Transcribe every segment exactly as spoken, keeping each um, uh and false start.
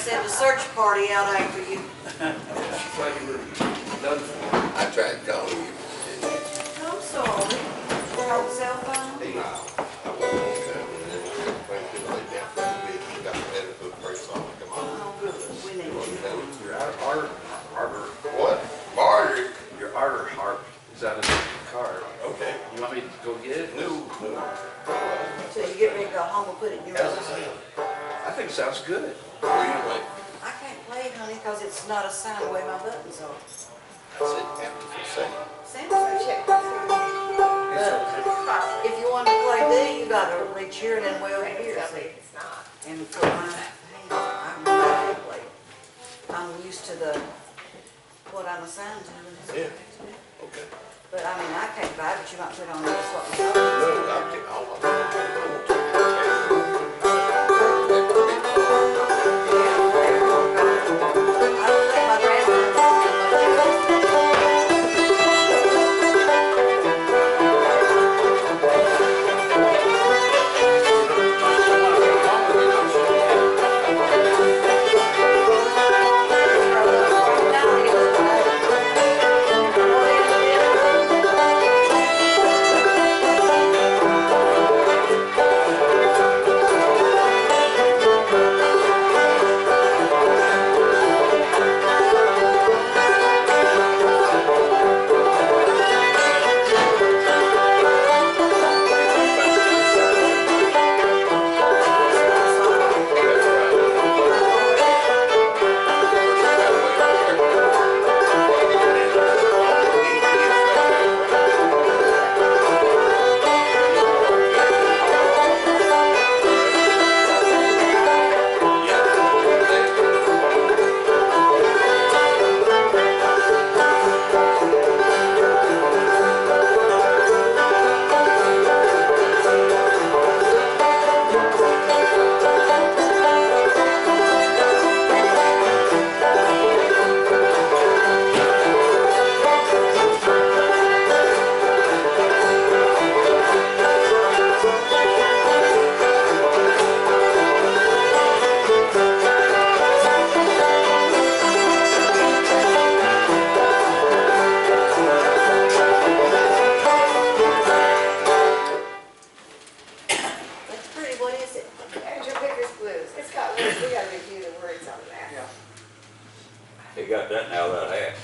send a search party out after you. She thought you were done for. I tried calling you. I'm sorry. On the cell phone? No, I wasn't on that one. Frank could lay down for a bit. He got the head of the first song. Come on. Oh, good. We need you. Your arbor, arbor, What? Marjorie? your arbor harp is out of the car. Okay. You want me to go get it? No, no. So you get ready to go home and put it in your How's it room? sound? I think it sounds good. What do you think? I can't play it, honey, because it's not assigned the way my buttons are. I said, empty for a second. Sounds like But if you want to play D, you got to reach here and then well here, see? It's not. And for my hands, I'm not to play. I'm used to the, what I'm assigned to. Yeah. Okay. But I mean, I can't buy it, but you might put on this what my No, buttons I'll get all of it. I don't think my grandmother. He got that now, that hat.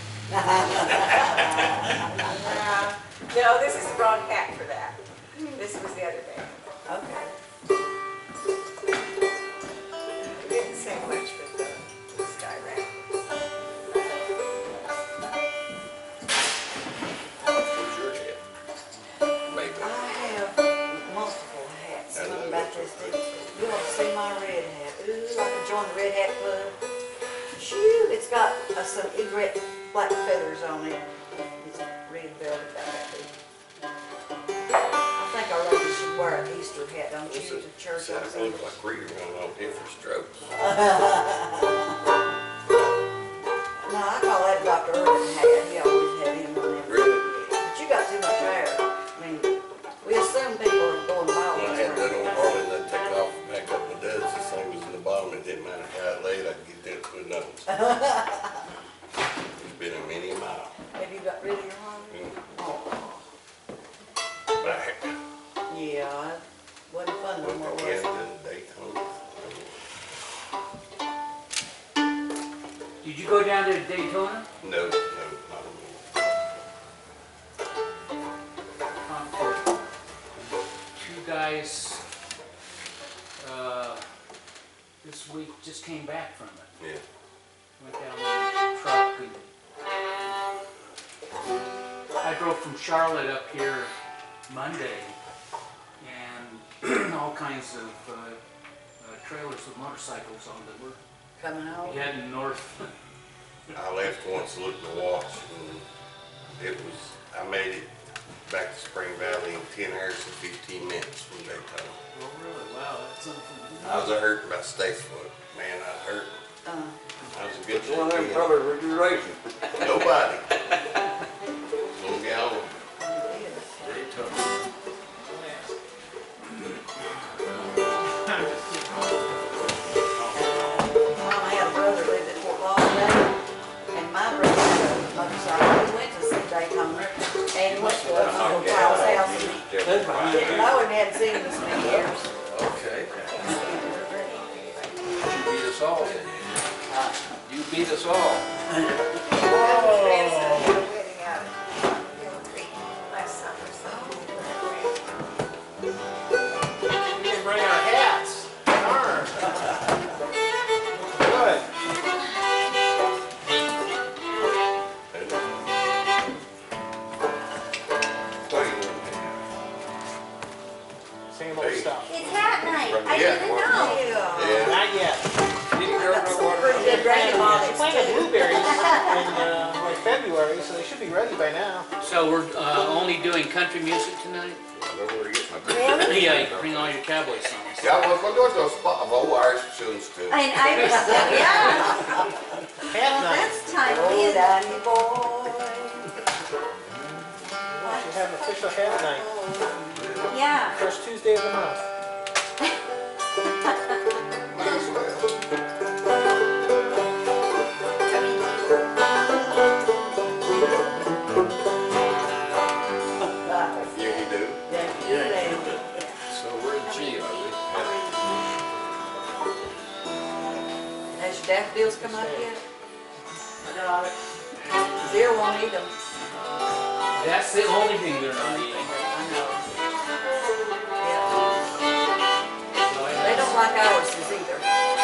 Uh, no, this is the wrong hat for that. This was the other band. Okay. It didn't say much for the, the sky rack. What's your hat? Maybe. I have multiple hats. I know Something about that's this what- thing. You want to see my red hat? Ooh, I can join the Red Hat Club. Shoo, it's got uh, some egret black feathers on it. It's red velvet back. I think our ladies should wear an Easter hat, don't you, This to is, church or sounds something? like we're going on different strokes. No, I call that Doctor Irvin hat. He always had him on there. Really? But you got too much hair. I mean, we assume people are going bald. When I had that on Harlan, I'd take off and back up my duds. This thing was in the bottom. It didn't matter how it laid, I'd get that to a nose. It's been a many a mile. Have you got rid of your Harley? Mm. Oh, Back. yeah, it wasn't fun no more, was Yeah, it? the Daytona. Did you go down to Daytona? No, no, not Um, two guys uh, this week just came back from it. yeah. Went down in the truck and I drove from Charlotte up here Monday and all kinds of uh, uh, trailers with motorcycles on that were Coming home? heading north. I left once to look at the watch, and it was, I made it back to Spring Valley in ten hours and fifteen minutes from Daytona. Oh really? Wow, that's something. I was hurting about Statesfoot. Man, I hurt. Uh, I was a good It's one of them champion. colors that you're racing. Nobody. Little gal. yes. Daytona. Mama had a seen this many years. Okay. You beat us all, didn't you? You beat us all. Grandson had a wedding out at Mill Creek last summer, so. We didn't bring our hats. Darn. Good. Same old Hey. stuff. It's hat night. I Yeah, didn't well, know. Yeah. Yeah. Not yet. Didn't grow no water. Pretty good rain on She it planted too. blueberries in uh, like February, so they should be ready by now. So we're uh, only doing country music tonight? I know where to get my. Really? Yeah, you can bring all your cowboy songs. Yeah, well, we're doing those spot of old Irish tunes too. And Irish, yeah. Hat night. That's timely. Oh, Danny boy. We have an official hat night. Yeah. First Tuesday of the month. Might as well. Yeah, you do. So we're in G, are we? Has your daffodils come up yet? Deer won't eat them. That's the only thing they're not eating. I know. Yeah. They don't like ours either.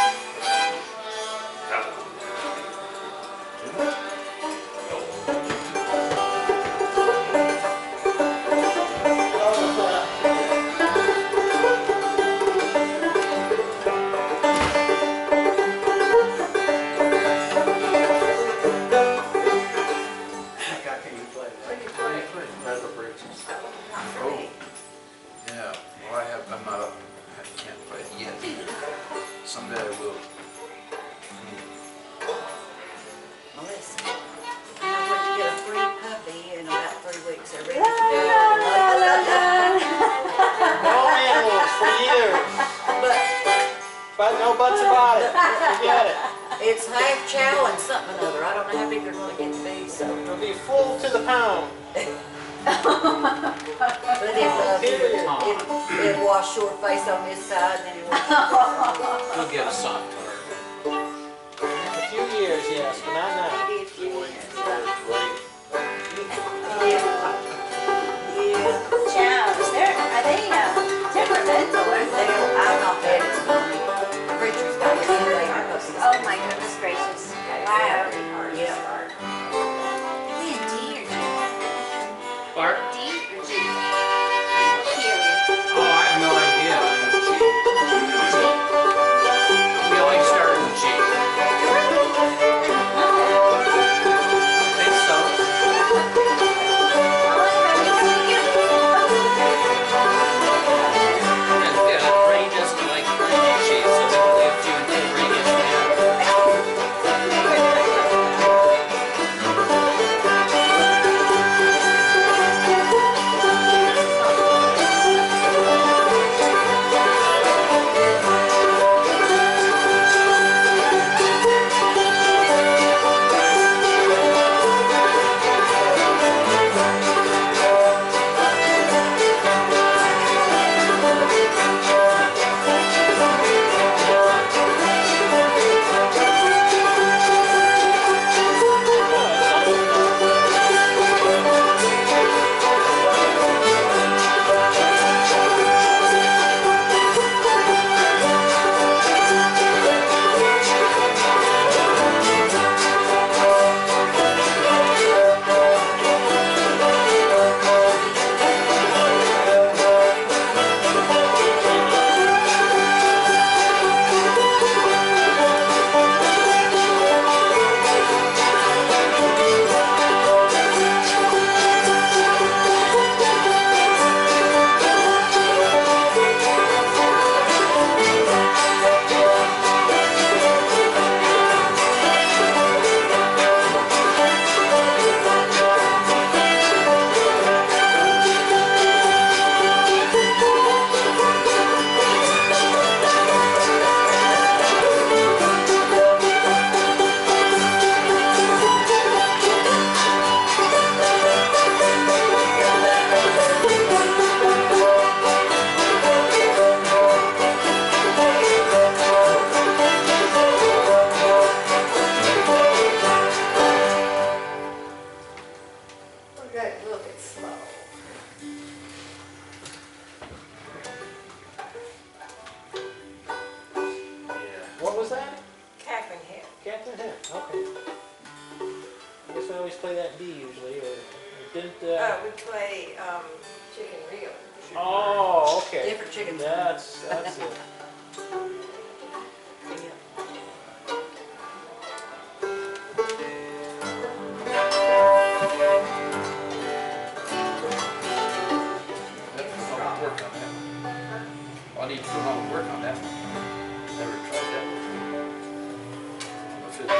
Never bridges. Oh. Yeah, well, I have, I'm not up, I can't play it yet either. Someday I will. Melissa, I know where to get a free puppy in about three weeks. They're ready La, to go. la, la, la, No animals for years, But but no buts about it. Forget it. it's half chow and something or other. I don't know how big they're gonna get to be, so. It'll be full to the pound. But it, uh, it, it wash your face on this side and then it wash. You'll get a soft tart. A few years, yes, but not now. Yeah. Yeah. chows. They're, are they uh, temperamental or They they? don't, I'm not that, it's funny. Preacher's got it, they are puppies. Oh my goodness gracious. Wow. Yeah. Are they a D or G? Bart? D or G? Period. Oh, I have no idea. We always start with G. I think so. And uh, Ray doesn't like French cheese, so we lift you until Ray gets mad. yeah, okay. I guess I always play that D usually, or or didn't, Uh, uh... we play, um, chicken reel. Oh, okay. Different chicken. That's, that's it. That's put home and work on that. I need to put home and work on that. Never tried that before.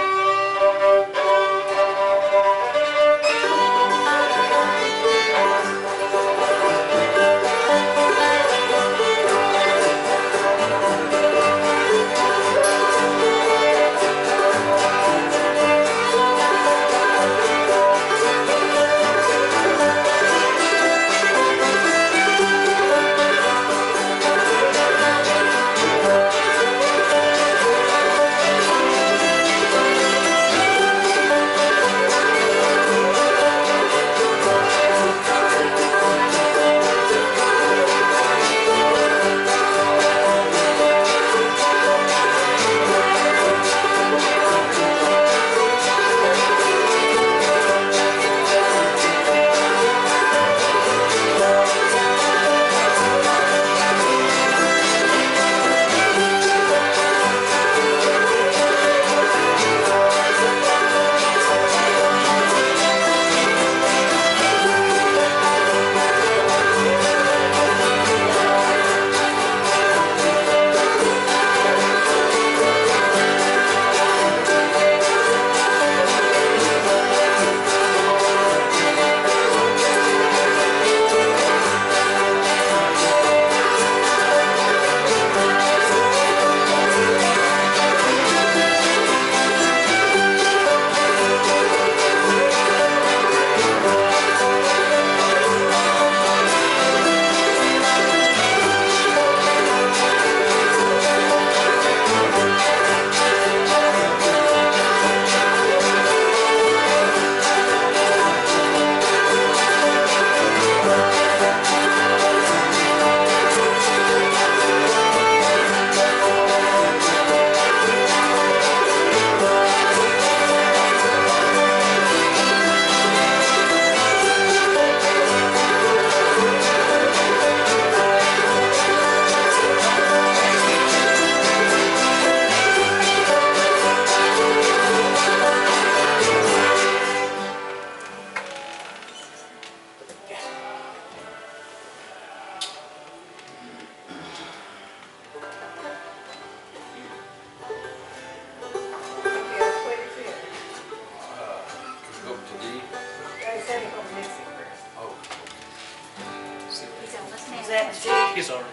Is that G? He's already.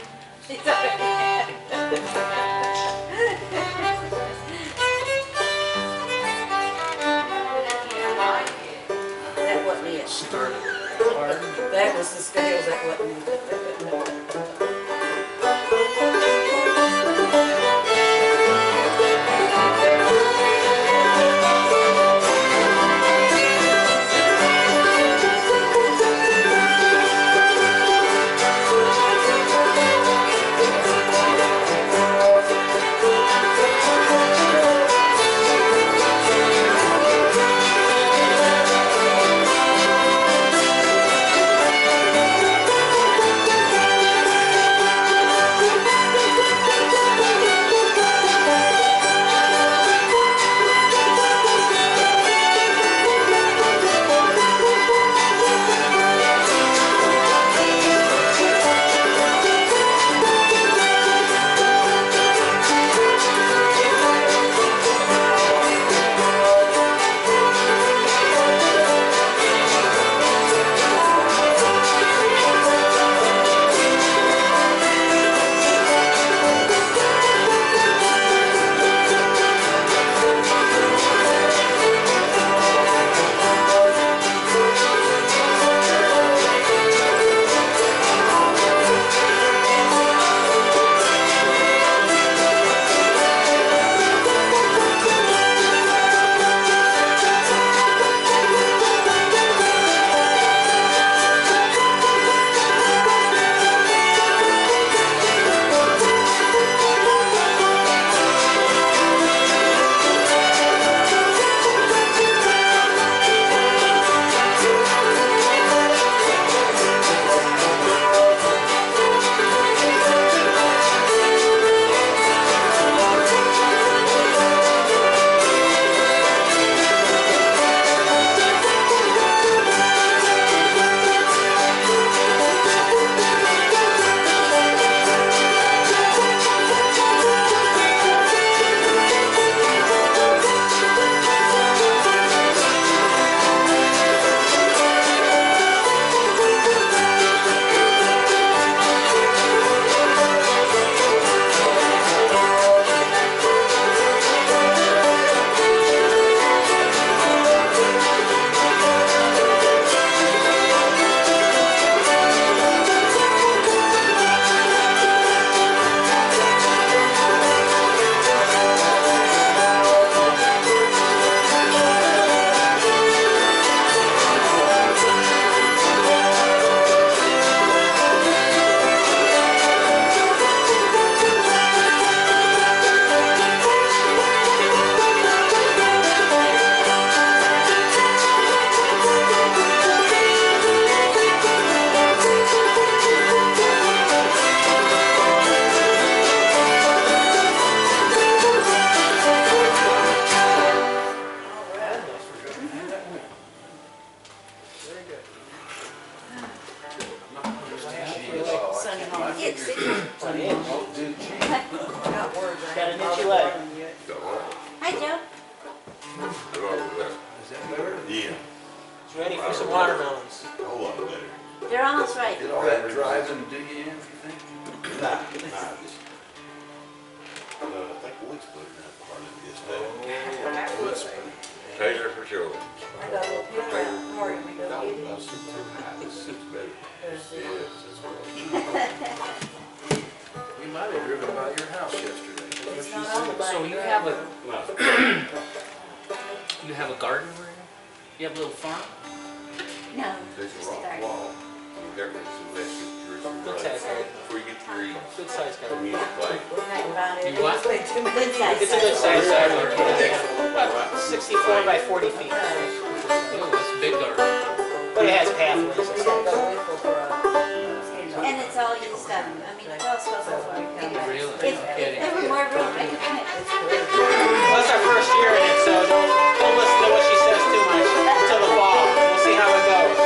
That wasn't it. Started. That was the scales, that wasn't it. Hi, Joe. They're all there. Is that better? Yeah, It's ready for some watermelons. a whole lot better. They're almost right. Did all that driving do you in, you think? Nah, nah, just, uh, I think Wood's putting that part of this day. What's- Taylor for sure. I got a little pill around, hurry, we go No, get it. that's too high, this is better. There's the- Yes, that's what. We might have driven by your house yesterday. It's not on the back. So you have a, No, you have a garden where you, you have a little farm? No, there's just a a rock garden. wall. There is some less Jerusalem Good Road. size garden. Before you get to your Good size the garden. music play. We're not buying it. You what? It's way too many. Good size. It's a good size garden. Right. About sixty-four by forty feet. Oh, that's a big garden. But it has pathways. We gotta go with for, uh, schedule. And it's all used up. I mean, it's all supposed to work. Really? If, if there were more room, I could put it. It's good. Well, it's our first year in it, so don't, don't listen to what she says too much until the fall. We'll see how it goes.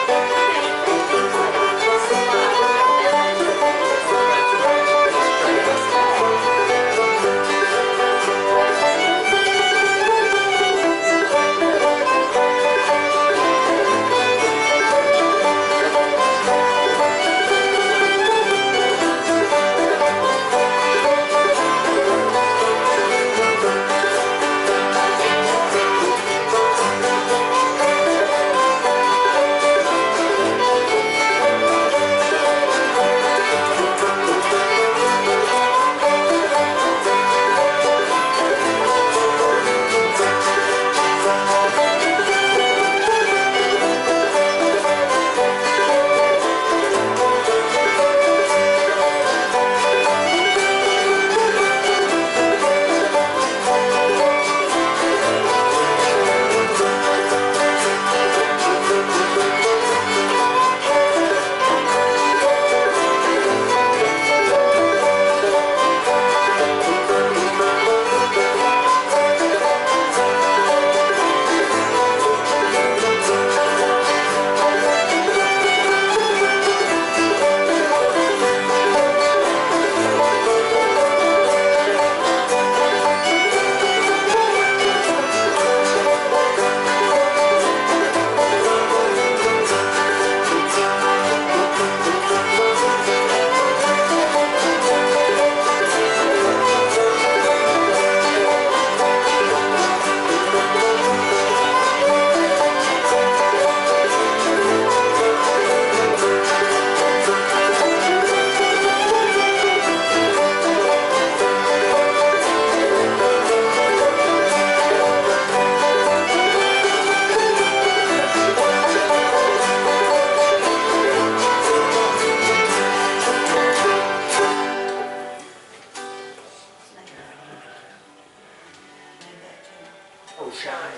Oh, shine.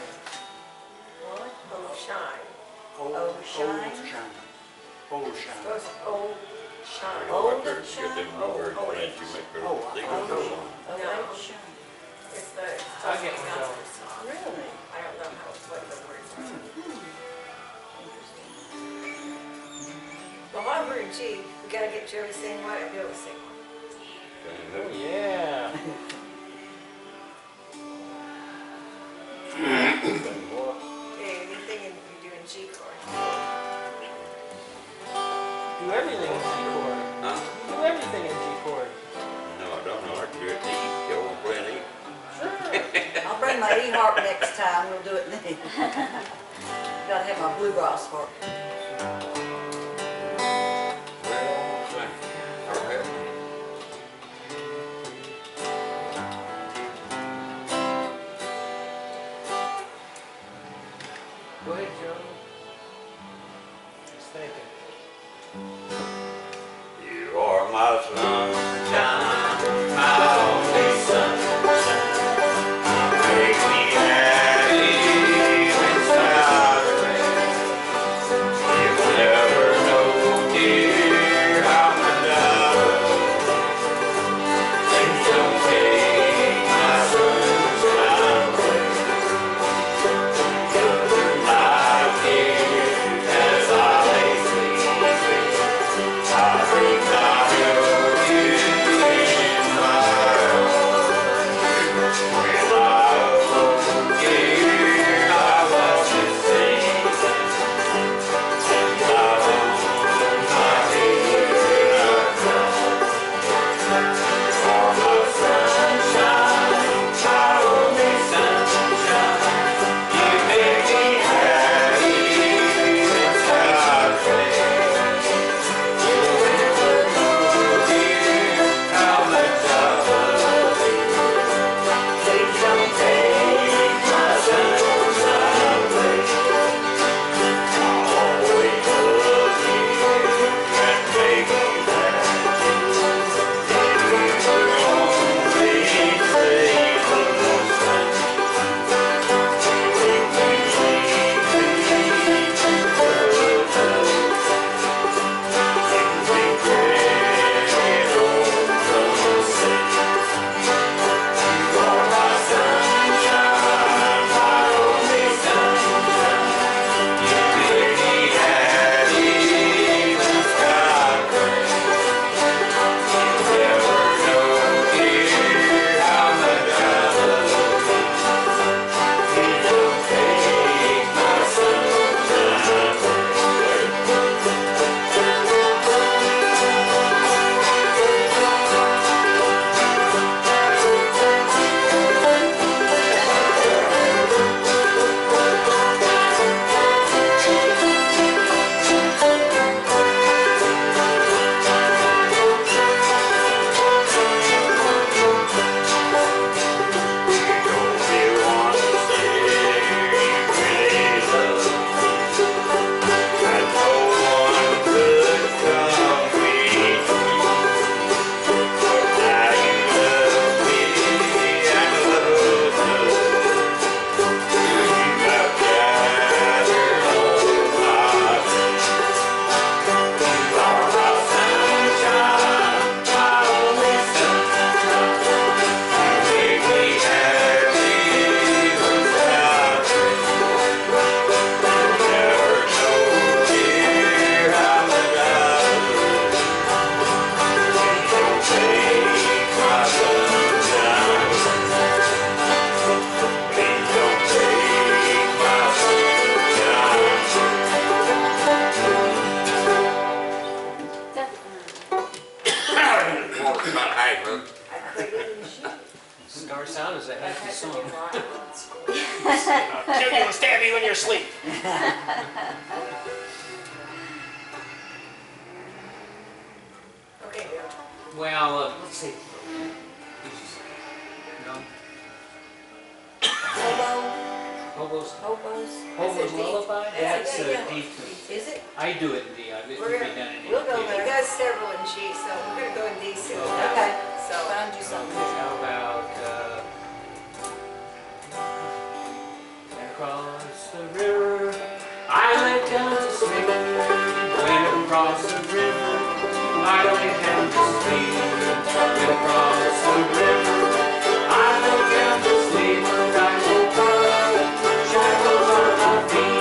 What? Oh, shine. Oh, shine. Oh, shine. Goes old shine. Go Old out there and and get them shine. bluebird Oh, plants, you make their Oh, they oh, go on. Oh, No. old shine. It's the, it's I'll get something one else. going. Really? I don't know how, what the words are. Well, while we're in G, we gotta get Joey to sing one and Bill to sing one. Oh, yeah. Hey, anything in, you do in G chord. Do everything in G chord. Huh? Do everything in G chord. No, I don't know. I can do it to you. You want to play an E? Sure. I'll bring my E-harp next time, we'll do it then. Gotta have my bluegrass harp. Well, thank you. I'll have it. Go ahead, Joe. Just thinking. You are my sunshine, my only sunshine. You make me happy when skies are gray. You'll never know, dear, how much I love you. Please don't take my sunshine away. You're my I'll kill you and stab you in your sleep. Okay, Bill. Well, uh, let's see. No. Hobo, Hobos. hobos. Hobos That's a D. Lullaby? That's That's a D. a D two. Is it? I do it in D. I it We're can be gonna- done in we'll go D. there. It does several in G, so we're gonna go in D soon. Okay. So, Find you something. How about, uh, across the river, I lay down to sleep. Went across the river, I lay down to sleep. Went across the river, I lay down to sleep. I woke up, shackles on my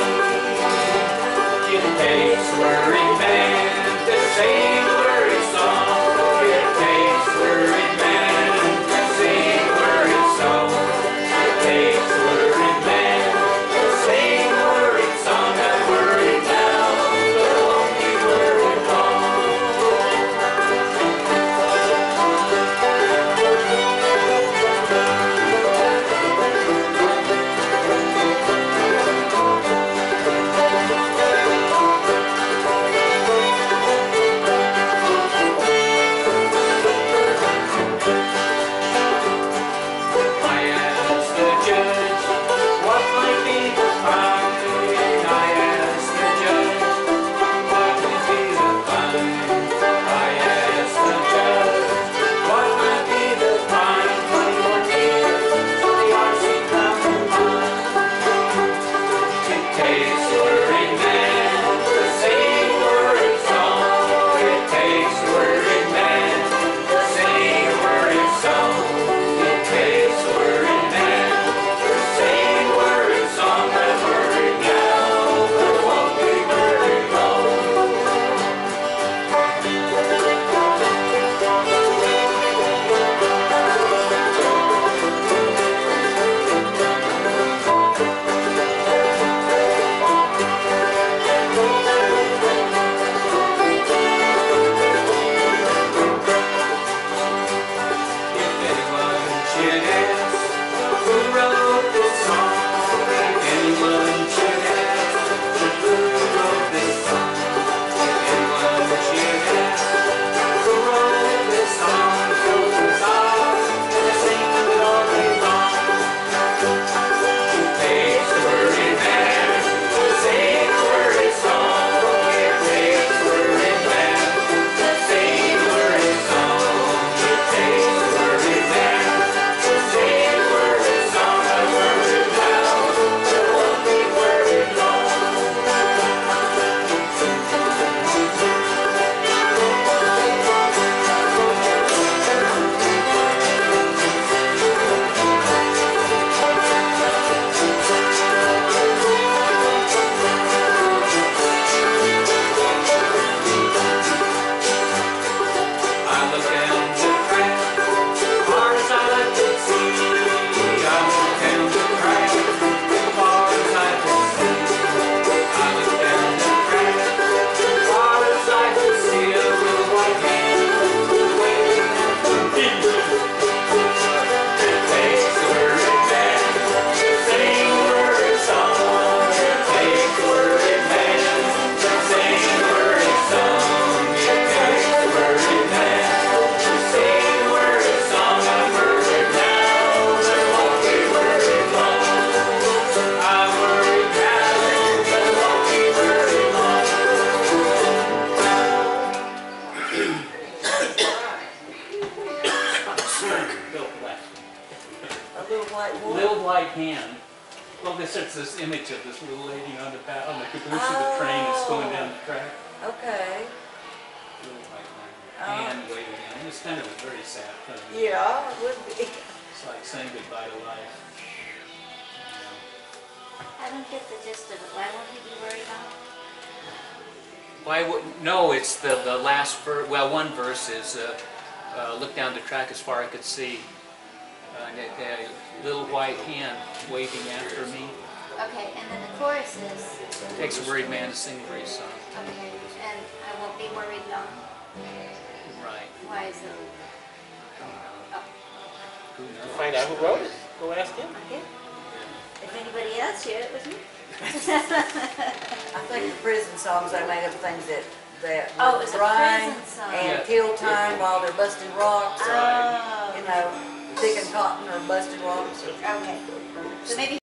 feet. It takes worried man to sing a worried song. It takes worried man to sing a worried song. It takes worried man to sing a worried song. I'm worried now, but I won't be worried long. I asked the judge what might be the fine. I asked the judge what might be the fine. I asked the judge what might be the fine. Twenty-one years for the R C compromise. It takes a worried man to sing a worried song. It takes a worried man to sing a worried song. It takes a worried man to sing a worried song. I'm worried now, but I won't be worried long. If anyone should ask who wrote this song, if anyone should ask who wrote this song, if anyone should ask who wrote this song, close his eyes and sing it all day long. It takes a worried man to sing a worried song. It takes a worried man to sing a worried song. It takes a worried man to sing a worried song. I'm worried now, but I won't be worried long. I look down the track, far as I could see. I look down the track, far as I could see. I look down the track, far as I could see. A little white man waving at me. It takes a worried man to sing a worried song. It takes a worried man to sing a worried song. It takes a worried man to sing a worried song. I'm worried now, but I won't be worried long. I'm worried now, but I won't be worried long. Bill Black. A little white wolf. Little white hand. Well, this it's this image of this little lady on the back on the caboose of the train that's going down the track. Okay. Little white Oh. hand waving at him. It's kind of a very sad thing. Yeah, it would be. It's like saying goodbye to life. I don't get the gist of it. Why won't he be worried about? Why would, no, it's the, the last verse, well, one verse is, uh, uh, look down the track as far I could see. Uh, and a, a little white hand waving after me. Okay, and then the chorus is, Takes a worried man to sing a worried song. okay, and I won't be worried long. Right. Why is it? I don't know. Oh, Who knows? Find out who wrote it. Go ask him. okay. If anybody else should, it was me. I think the prison songs, they made up things that, that Oh, would it's a rhyme prison song. and Yeah. kill time while they're busting rocks, or, Oh, you know, digging cotton or busting rocks. Or, okay. So maybe